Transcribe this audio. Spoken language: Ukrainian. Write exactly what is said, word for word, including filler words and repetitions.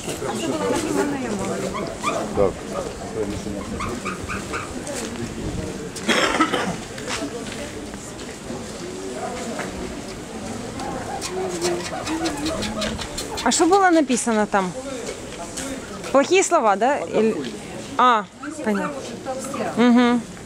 Так. А что было написано там? Плохие слова, да? Или... А, понятно. Угу.